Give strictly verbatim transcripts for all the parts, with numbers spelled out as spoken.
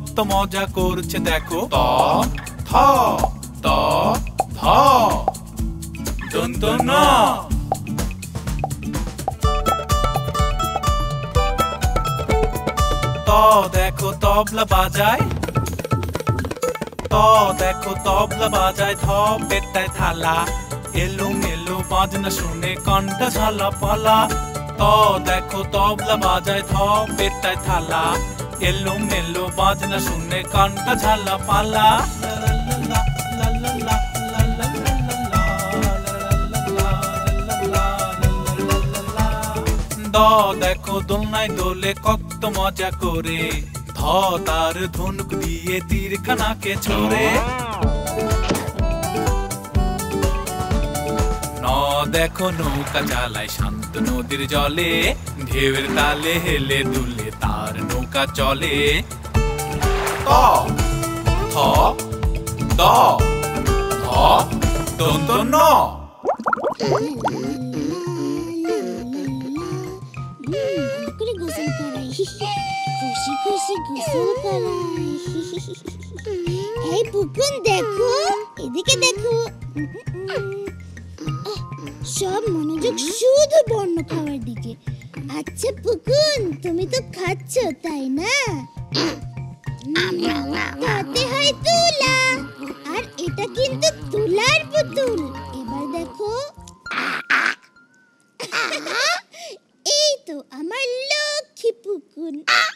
কত মজা করছে দেখো। ত থ ত ধ দন্ত ন। ত দেখো তবলা বাজায়, ত দেখো তবলা বাজায়, ধ পেটায় থালা, এলো মেলো বাজনা শুনে কণ্ঠ ঝালা পালা। ত দেখো তবলা বাজায়, ধ পেটায় থালা, এলো মেলো বাজনা শুনে কণ্ঠ ঝালা পালা। দ দেখো দোলনায় দোলে কত মজা করে, ধ তার ধনুক দিয়ে তীরখানাকে ছোড়ে। ন দেখো নৌকা চালায় শান্ত নদীর জলে, ঢেউয়ের তালে হেলে দুলে তার নৌকা চলে। ত থ দ ধ দন্ত ন। খুশি খুশি গোসল করাই। এই পুকুন দেখো, এদিকে দেখো। সব মনোযোগ শুধু বর্ণ খাওয়ার দিকে। আচ্ছা পুকুন, তুমি তো খাচ্ছ তাই না? তাতে হয় তুলা, আর এটা কিন্তু তুলার পুতুল। এবার দেখো, এই তো আমার লক্ষ্মী পুকুন।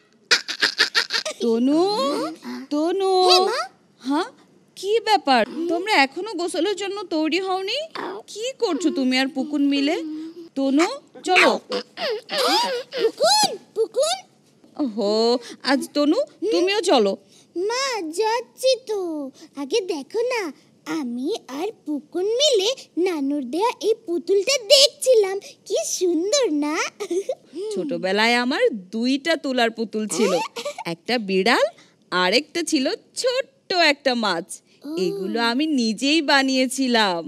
তনু, তনু, হ্যাঁ কি ব্যাপার? তোমরা এখনো গোসলের জন্য তৈরি হওনি? কি করছো তুমি আর পুকুন মিলে? তনু চলো। পুকুন, পুকুন। ওহো, আজ তনু তুমিও চলো। মা যাচ্ছি তো। আগে দেখো না, আমি আর পুকুন মিলে নানুর দেয়া এই পুতুলটা দেখছিলাম। কি সুন্দর না? ছোটবেলায় আমার দুইটা তুলার পুতুল ছিল, একটা বিড়াল আর একটা ছিল ছোট্ট একটা মাছ। এগুলো আমি নিজেই বানিয়েছিলাম।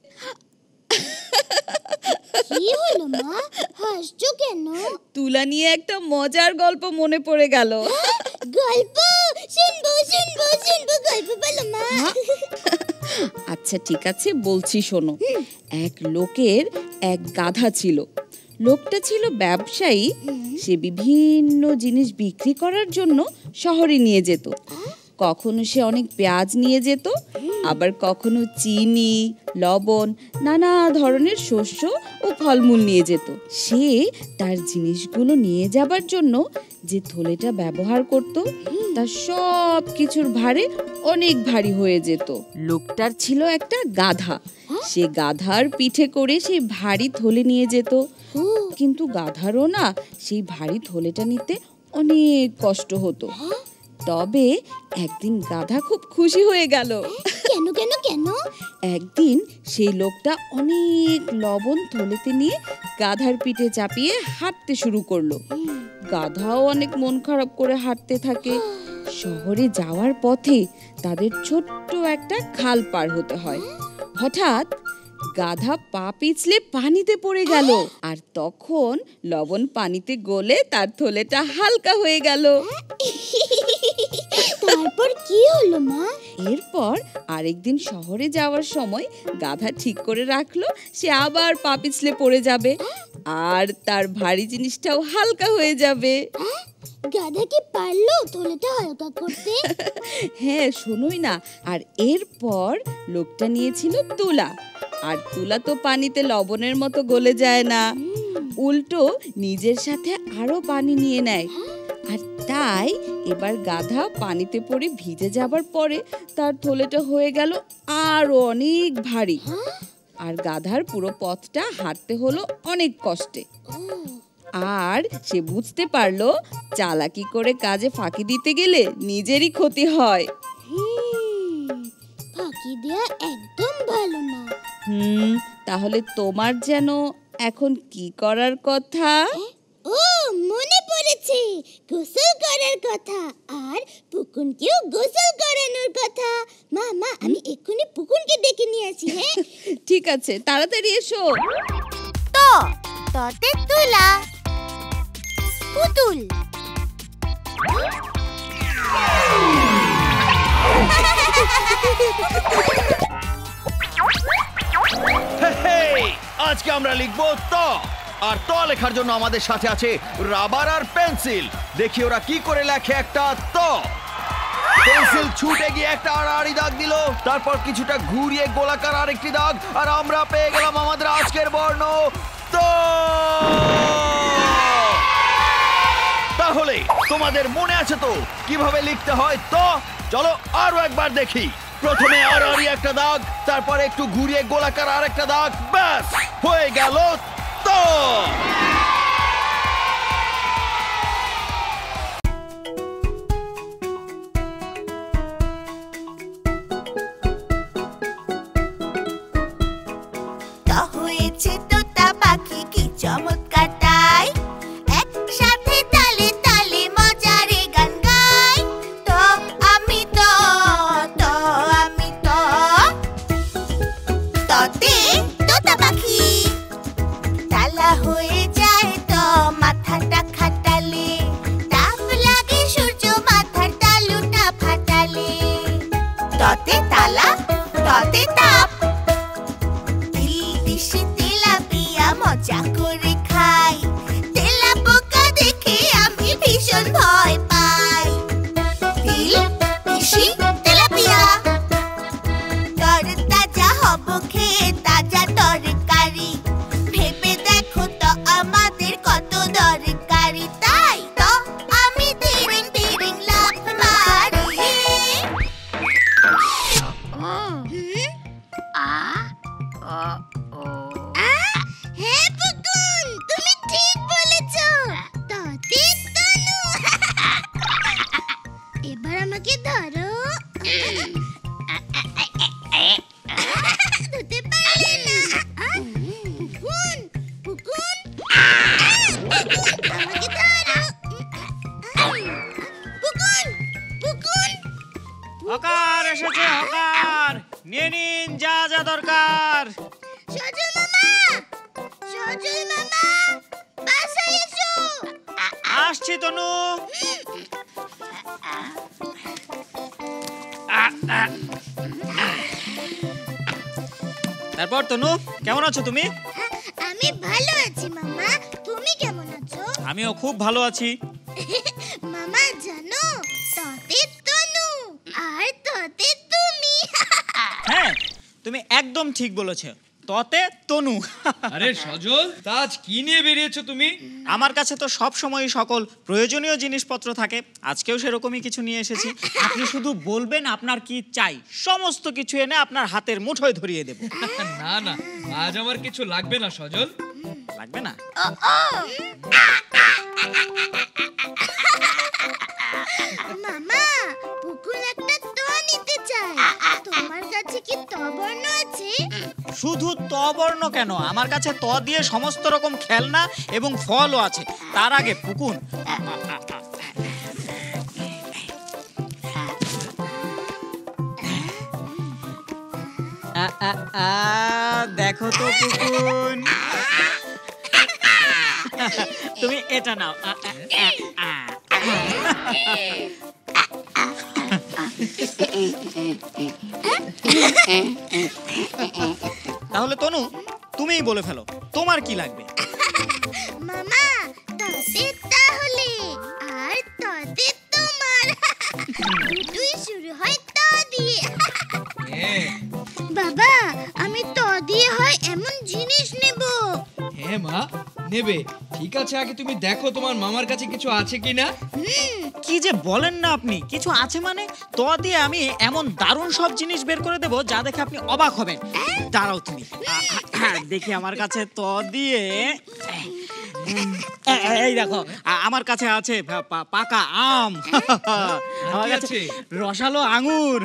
কি হলো মা, হাসছো কেন? তুলা নিয়ে একটা মজার গল্প মনে পড়ে গেল। গল্প শুনবো শুনবো শুনবো, গল্প বলো মা। আচ্ছা ঠিক আছে, বলছি শোনো। এক লোকের এক গাধা ছিল। লোকটা ছিল ব্যবসায়ী। সে বিভিন্ন জিনিস বিক্রি করার জন্য শহরে নিয়ে যেত। কখনো সে অনেক পেঁয়াজ নিয়ে যেত, আবার কখনো চিনি, লবণ, নানা ধরনের শস্য ও ফলমূল নিয়ে যেত। সে তার জিনিসগুলো নিয়ে যাবার জন্য যে থলেটা ব্যবহার করত, তার সব কিছুর ভারে অনেক ভারী হয়ে যেত। লোকটার ছিল একটা গাধা। সে গাধার পিঠে করে সেই ভারী থলে নিয়ে যেত। কিন্তু গাধারও না সেই ভারী থলেটা নিতে অনেক কষ্ট হতো। তবে একদিন গাধা খুব খুশি হয়ে গেল। কেন কেন কেন? একদিন সেই লোকটা অনেক লবণ থলেতে নিয়ে গাধার পিঠে চাপিয়ে হাঁটতে শুরু করলো। গাধাও অনেক মন খারাপ করে হাঁটতে থাকে। শহরে যাওয়ার পথে তাদের ছোট্ট একটা খাল পার হতে হয়। হঠাৎ গাধা পা পিছলে পানিতে পড়ে গেল, আর তখন লবণ পানিতে গলে তার থলেটা হালকা হয়ে গেল। তারপর কি হলো মা? এরপর আরেকদিন শহরে যাওয়ার সময় গাধা ঠিক করে রাখলো সে আবার পা পিছলে পড়ে যাবে, আর তার ভারী জিনিসটাও হালকা হয়ে যাবে। গাধা কি পারলো থলেটা হালকা করতে? হ্যাঁ, শোনোই না। আর এরপর লোকটা নিয়েছিল তুলা, আর তুলা তো পানিতে লবণের মতো গলে যায় না, উল্টো নিজের সাথে আরো পানি নিয়ে নেয়। আর তাই এবার গাধা পানিতে পড়ে ভিজে যাবার পরে তার থলেটা হয়ে গেল আরো অনেক ভারী। আর গাধার পুরো পথটা হাঁটতে হলো অনেক কষ্টে। আর সে বুঝতে পারলো চালাকি করে কাজে ফাঁকি দিতে গেলে নিজেরই ক্ষতি হয়। ফাঁকি দেয়া একদম ভালো না। হুম, তাহলে তোমার যেন এখন কি করার কথা? ও মনে পড়েছে, গোসল করার কথা, আর পুকুনকেও গোসল করানোর কথা। মা মা আমি এক্ষুনি পুকুনকে ডেকে নিয়ে আসি। হ্যাঁ ঠিক আছে, তাড়াতাড়ি এসো। তো ততে তুলা পুতুল। আজকে আমরা লিখবো ত, আর ত লেখার জন্য আমাদের সাথে আছে রাবার আর পেন্সিল। দেখি ওরা কি করে লেখে একটা ত। পেন্সিল ছুটে গিয়ে একটা আড়াআড়ি দাগ দিল, তারপর কিছুটা ঘুরিয়ে গোলাকার আরেকটি দাগ, আর আমরা পেয়ে গেলাম আমাদের আজকের বর্ণ ত। তাহলে তোমাদের মনে আছে তো কিভাবে লিখতে হয় ত? চলো আরো একবার দেখি। প্রথমে আড়াআড়ি একটা দাগ, তারপর একটু ঘুরিয়ে গোলাকার আরেকটা দাগ, ব্যাস হয়ে গেল ত। হয়েছে তোতা পাখি কি চমৎকার তাই, একসাথে তালে তালে মজারে গান গাই। তো আমি তো তো আমি তো ততে তোতা পাখি। তালা হয়ে যায় তো মাথাটা খাটালে, তাপ লাগে সূর্য মাথার তালুটা ফাটালে। ততে তালা ততে তাপ, মজা করে খাই। তেলা পোকা দেখে আমি ভীষণ ভয় পাই। তিল পিসি তেলাপিয়া, তরতাজা হব খেয়ে তাজা তরকারি। ভেবে দেখো তো আমাদের কত দরকারি, তাই তো আমি তিরিং তিরিং লাফ মারি। হ্যাঁ পুকুন, তুমি ঠিক বলেছো। ততে তনু। এবার আমাকে ধরো। ধরতে পারলে না। পুকুন পুকুন আমাকে ধরো। পুকুন পুকুন। হকার এসেছে, হকার নিয়ে নিন যা যা দরকার। সজল মামা, সজল মামা, বাসায় এসো। আসছি তনু। তারপর তনু কেমন আছো তুমি? আমি ভালো আছি মামা, তুমি কেমন আছো? আমিও খুব ভালো আছি। মামা জানো, ততে তনু আর ততে তুমি। হ্যাঁ তুমি একদম ঠিক বলেছো, ততে তনু। আরে সজল, তা আজ কি নিয়ে বেরিয়েছো তুমি? আমার কাছে তো সব সময় সকল প্রয়োজনীয় জিনিসপত্র থাকে, আজকেও সেরকমই কিছু নিয়ে এসেছি। আপনি শুধু বলবেন আপনার কি চাই, সমস্ত কিছু এনে আপনার হাতের মুঠোয় ধরিয়ে দেব। না না, আজ আমার কিছু লাগবে না সজল। লাগবে না? মামা, পুকুর একটা ত নিতে চায়। তোমার কাছে কি ত বর্ণ আছে? শুধু ত বর্ণ কেন, আমার কাছে ত দিয়ে সমস্ত রকম খেলনা এবং ফলও আছে। তার আগে পুকুন, দেখো তো পুকুন, তুমি এটা নাও। তাহলে তনু তুমিই বলে ফেলো তোমার কি লাগবে। মামা, ততে তাহলে আর ততে তোমার। দুটোই শুরু হয় ত দিয়ে। বাবা, আমি ত দিয়ে হয় এমন জিনিস নেব। হ্যাঁ মা, নেবে। ঠিক আছে, আগে তুমি দেখো তোমার মামার কাছে কিছু আছে কিনা। কি যে বলেন না আপনি, কিছু আছে মানে? ত দিয়ে আমি এমন দারুণ সব জিনিস বের করে দেব যা দেখে আপনি অবাক হবেন। দাঁড়াও তুমি, দেখি আমার কাছে ত দিয়ে। এই দেখো আমার কাছে আছে পাকা আম, আমার কাছে রসালো আঙুর।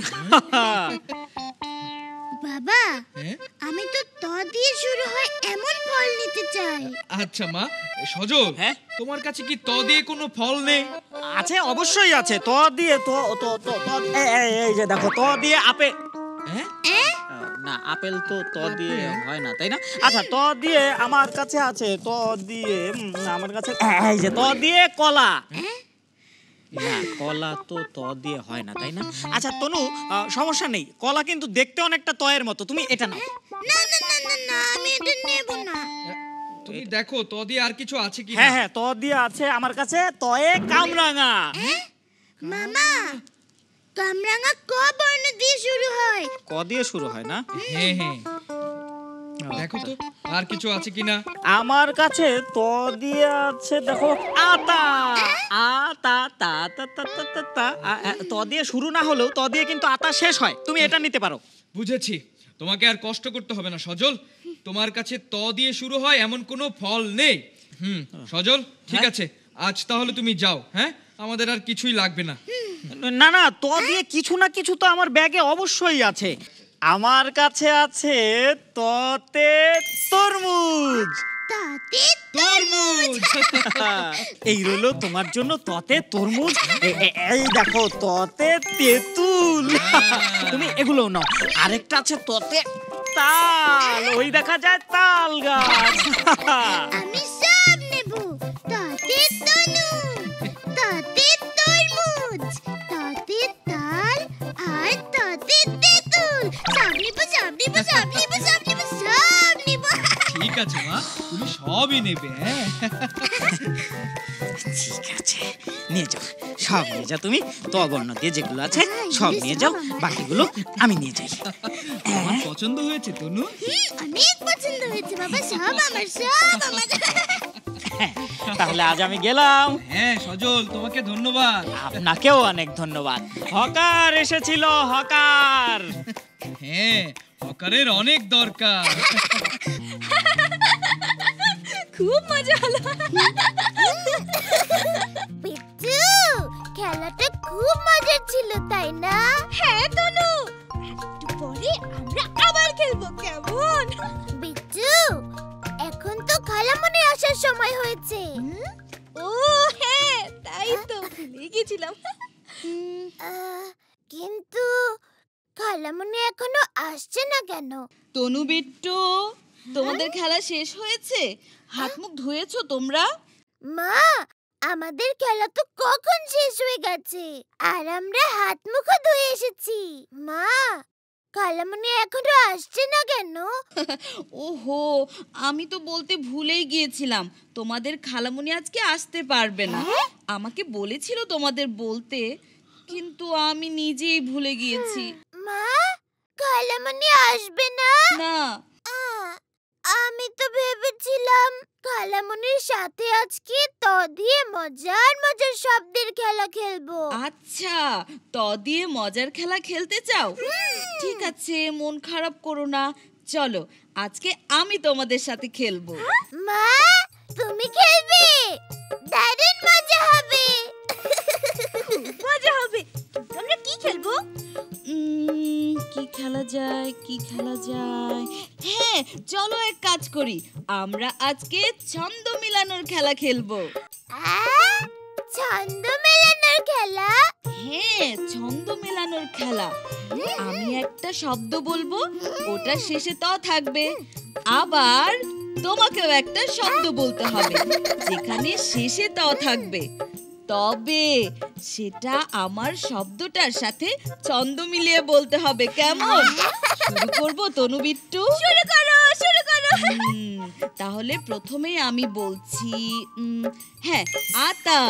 বাবা, আমি তো ত দিয়ে শুরু হয় এমন ফল নিতে চাই। আচ্ছা মা। সজল, হ্যাঁ তোমার কাছে কি ত দিয়ে কোনো ফল নেই? আছে, অবশ্যই আছে। ত দিয়ে তো তো তো এই যে দেখো, ত দিয়ে আপেল। না, আপেল তো ত দিয়ে হয় না, তাই না? আচ্ছা, ত দিয়ে আমার কাছে আছে, ত দিয়ে আমার কাছে এই যে ত দিয়ে কলা। না কলা তো ত দিয়ে হয় না তাই না? আচ্ছা তনু, আহ, সমস্যা নেই, কলা কিন্তু দেখতে অনেকটা তয়ের মতো, তুমি এটা নাও। না না না না না আমি এটা নেব না। তুমি দেখো ত দিয়ে আর কিছু আছে কি? হ্যাঁ হ্যাঁ, ত দিয়ে আছে আমার কাছে, তয়ে কামরাঙা। মামা কামরাঙা ক বর্ণ দিয়ে শুরু হয়? ক দিয়ে শুরু হয় না? হ্যাঁ হ্যাঁ, দেখো তো আর কিছু আছে কিনা। আমার কাছে ত দিয়ে আছে, দেখো আতা। আতা তা তা তা তা তা তা। আ- আ- ত দিয়ে শুরু না হলেও ত দিয়ে কিন্তু আতা শেষ হয়, তুমি এটা নিতে পারো। বুঝেছি, তোমাকে আর কষ্ট করতে হবে না সজল। তোমার কাছে ত দিয়ে শুরু হয় এমন কোনো ফল নেই। হুম সজল, ঠিক আছে, আজ তাহলে তুমি যাও। হ্যাঁ, আমাদের আর কিছুই লাগবে না। না না, ত দিয়ে কিছু না কিছু তো আমার ব্যাগে অবশ্যই আছে। আমার কাছে আছে ততে তরমুজ। তাতে তরমুজ। এই রইলো তোমার জন্য ততে তরমুজ। এ- এ- এই দেখো ততে তেঁতুল। তুমি এগুলো নাও। আরেকটা আছে ততে তাল, ওই দেখা যায় তাল গাছ। আমি সব নেব। তাতে তনু, তাতে তরমুজ, তাতে তাল আর তাতে তেঁতুল। সব নেব সব নেব সব নেব সব নেব সব নেব। ঠিক আছে মা, তুমি সবই নেবে। হ্যাঁ ঠিক আছে, নিয়ে যাও, সব নিয়ে যাও। তুমি তগর্ণ দিয়ে যেগুলো আছে সব নিয়ে যাও, বাকিগুলো আমি নিয়ে যাই। আমার পছন্দ হয়েছে তনু। হুম, অনেক পছন্দ হয়েছে বাবা, সব আমার সব আমার। তাহলে আজ আমি গেলাম। হ্যাঁ সজল, তোমাকে ধন্যবাদ। আপনাকেও অনেক ধন্যবাদ। হকার এসেছিল, হকার। হ্যাঁ, হকারের অনেক দরকার। খুব মজা হলো। পিচ্চু, খেলাটা খুব মজার ছিল তাই না? হ্যাঁ তনু, একটু পরে আমরা আবার খেলবো, কেমন? পিচ্চু, এখন তো খালামণি আসার সময় হয়েছে। ও হ্যাঁ, তাই তো ভুলে গেছিলাম। কিন্তু খালামণি এখনো আসছে না কেন? তনু বিট্টু, তোমাদের খেলা শেষ হয়েছে? হাত মুখ ধুয়েছো তোমরা? মা, আমাদের খেলা তো কখন শেষ হয়ে গেছে, আর আমরা হাত মুখও ধুয়ে এসেছি। মা, খালামণি এখনো আসছে না কেন? ওহো, আমি তো বলতে ভুলেই গিয়েছিলাম, তোমাদের খালামণি আজকে আসতে পারবে না। আমাকে বলেছিল তোমাদের বলতে, কিন্তু আমি নিজেই ভুলে গিয়েছি। মা, খালামণি আসবে না? না, আহ, আমি তো ভেবেছিলাম খালামণির সাথে আজকে ত দিয়ে মজার মজার শব্দের খেলা খেলবো। আচ্ছা, ত দিয়ে মজার খেলা খেলতে চাও? ঠিক আছে, মন খারাপ করো না, চলো আজকে আমি তোমাদের সাথে খেলবো। মা, তুমি খেলবে? দারুণ মজা হবে। মজা হবে। আমরা কি খেলবো? উম, কি খেলা যায়, কি খেলা যায়? হ্যাঁ, চলো এক কাজ করি, আমরা আজকে ছন্দ মিলানোর খেলা খেলবো। আহ, ছন্দ মেলানোর খেলা? হ্যাঁ, ছন্দ মেলানোর খেলা। আমি একটা শব্দ বলবো, ওটার শেষে ত থাকবে। আবার তোমাকেও একটা শব্দ বলতে হবে, যেখানে শেষে ত থাকবে। তবে সেটা আমার শব্দটার সাথে ছন্দ মিলিয়ে বলতে হবে, কেমন? শুরু করবো তনু বিট্টু? শুরু করো, শুরু করো। হুম, তাহলে প্রথমেই আমি বলছি, উম, হ্যাঁ, আতা।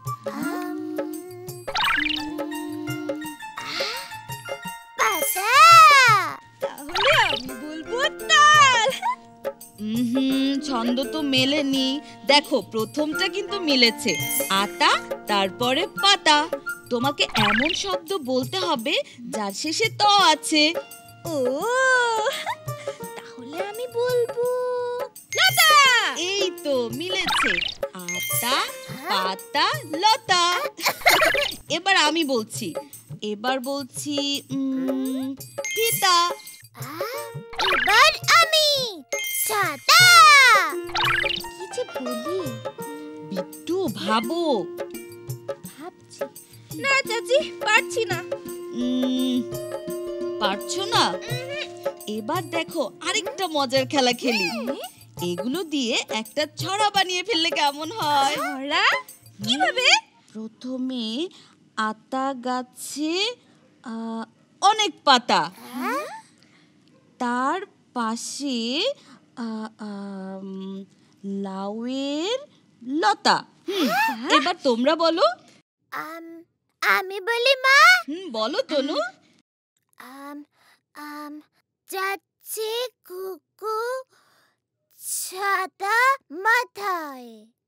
পাতা। তাহলে আমি বলবো তাল। হুম, ছন্দ তো মেলেনি। দেখো, প্রথমটা কিন্তু মিলেছে, আতা তারপরে পাতা। তোমাকে এমন শব্দ বলতে হবে যার শেষে ত আছে। ও, তাহলে আমি বলবো লতা। এই তো মিলেছে, আতা পাতা লতা। এবার আমি বলছি, এবার বলছি উম, ফিতা। এবার আমি ছাতা। কি যে বলি, বিট্টু ভাবো। ভাবছি না চাচি, পারছি না। উম, পারছো না? এবার দেখো, আরেকটা মজার খেলা খেলি। এগুলো দিয়ে একটা ছড়া বানিয়ে ফেললে কেমন হয়? ছড়া? কিভাবে? প্রথমে আতা গাছে আহ, অনেক পাতা, তার পাশে আহ, আম, লাউয়ের লতা। হুম, এবার তোমরা বলো। আম আমি বলি মা। হুম, বলো তনু। আম আম যাচ্ছে কুকু ছাতা মাথায়।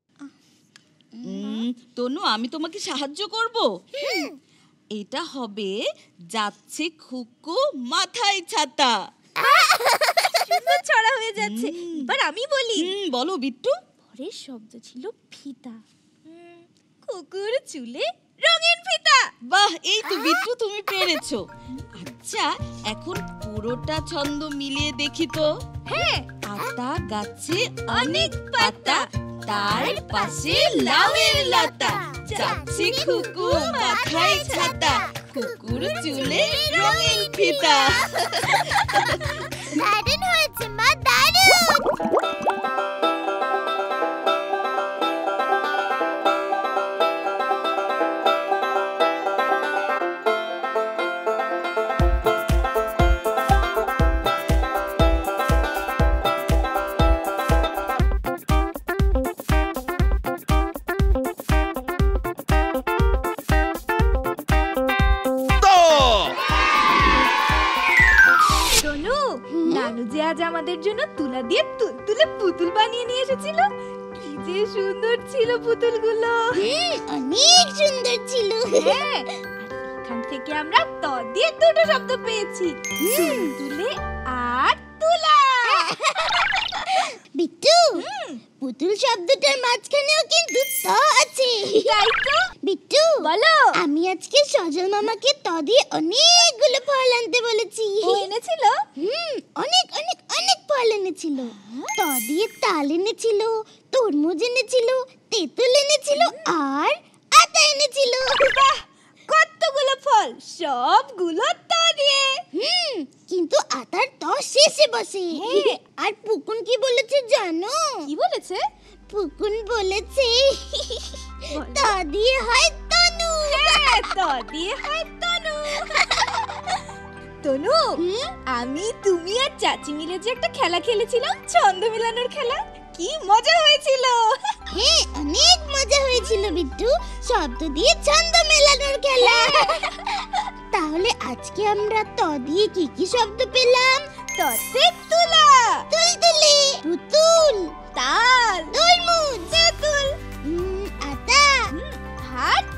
উম, তনু, আমি তোমাকে সাহায্য করব। এটা হবে যাচ্ছে খুকু মাথায় ছাতা। সুন্দর ছড়া হয়ে যাচ্ছে। এবার আমি বলি। হুম, বলো বিট্টু। পরের শব্দ ছিল ফিতা। কুকুর চুলে রঙিন ফিতা। বাহ, এই তো বিট্টু, তুমি পেরেছো। আচ্ছা, এখন পুরোটা ছন্দ মিলিয়ে দেখি তো। হ্যাঁ। আতা গাছে অনেক পাতা, তার পাশে লাউয়ের লতা, যাচ্ছে খুকু মাথায় ছাতা, কুকুর চুলে রঙিন ফিতা। দারুণ হয়েছে মা, দারুণ। নানু যে আজ আমাদের জন্য তুলা দিয়ে তুলতুলে পুতুল বানিয়ে নিয়ে এসেছিল। কি যে সুন্দর ছিল পুতুলগুলো। অনেক সুন্দর ছিল। হ্যাঁ, আর এখান থেকে আমরা ত দিয়ে দুটো শব্দ পেয়েছি, তুলতুলে আর তুলা। বিট্টু, পুতুল শব্দটার মাঝখানেও কিন্তু ত আছে। তাই তো। বিট্টু, বলো। আমি আজকে সজল মামাকে ত দিয়ে অনেকগুলো ফল আনতে বলেছি। ও এনেছিল? হুম, অনেক অনেক অনেক ফল এনেছিল। ত দিয়ে তাল এনেছিল, তরমুজ এনেছিল, তেঁতুল এনেছিল আর আতা এনেছিল। বাহ, কতগুলো ফল, সবগুলো ত দিয়ে। হুম, কিন্তু আতার ত শেষে বসে। আর পুকুন কি বলেছে জানো? কি বলেছে? পুকুন বলেছে ত দিয়ে হয় তনু। হ্যাঁ, ত দিয়ে হয় তনু। তনু, আমি তুমি আর চাচি মিলে যে একটা খেলা খেলেছিলাম, ছন্দ মেলানোর খেলা, কি মজা হয়েছিল। হ্যাঁ, অনেক মজা হয়েছিল বিট্টু, শব্দ দিয়ে ছন্দ মেলানোর খেলা। তাহলে আজকে আমরা ত দিয়ে কি কি শব্দ পেলাম? ততে তুলা, তুলতুলে, পুতুল, তাল, তরমুজ, তেঁতুল, আতা, আর